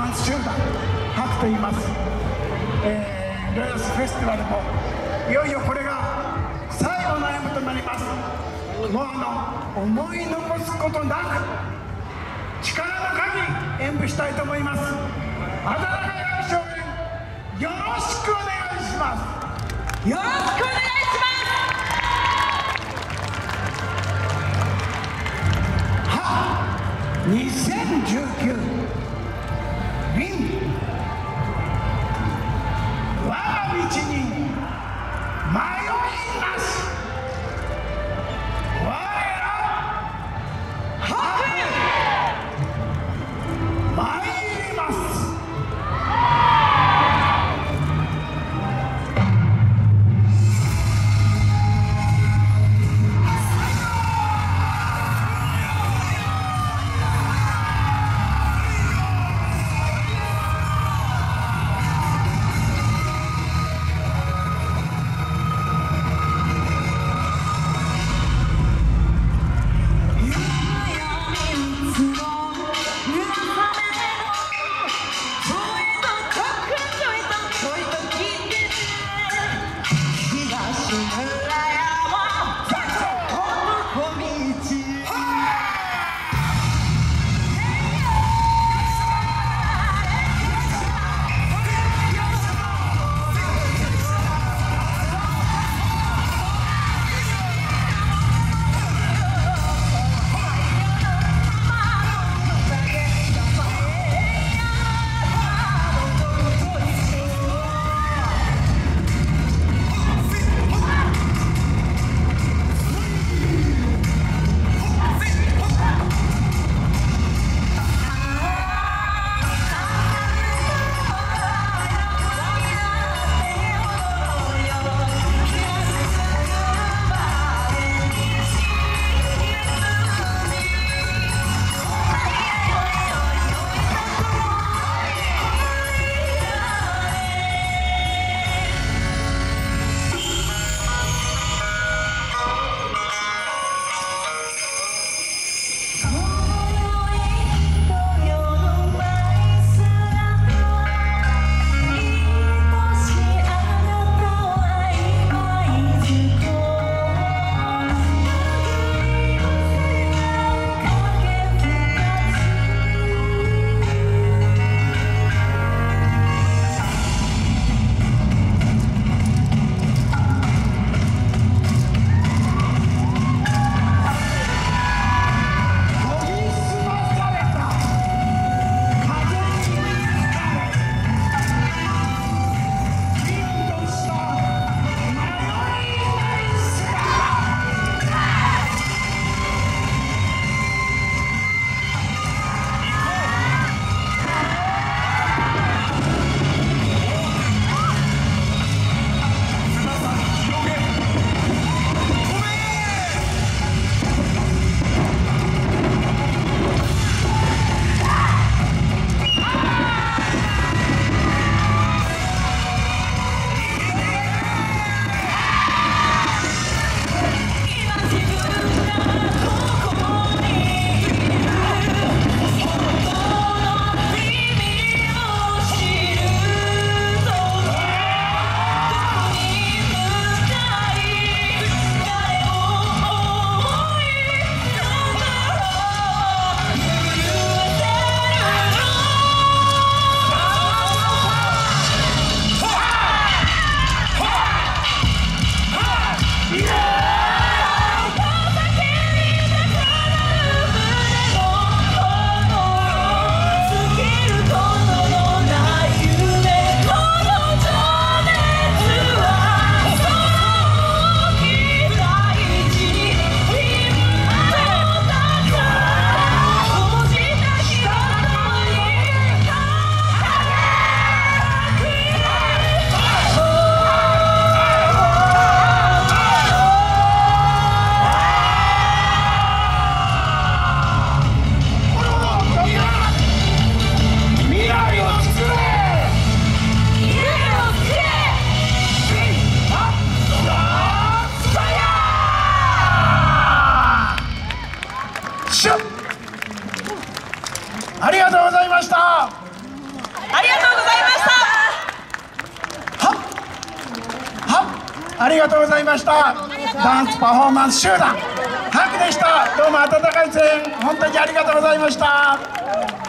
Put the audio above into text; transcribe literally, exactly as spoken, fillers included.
マンス集団ハクと言います。えー、ロヤスフェスティバルもいよいよこれが最後の演舞となります。もうあの思い残すことなく力の限り演舞したいと思います。温かい少年よろしくお願いします。よろしくお願いします。にせんじゅうきゅうウィン我が道に迷いなし我らハク参ります。ありがとうございました。 ありがとうございました。 ははありがとうございました。ダンスパフォーマンス集団ハクでした。どうも温かい声援本当にありがとうございました。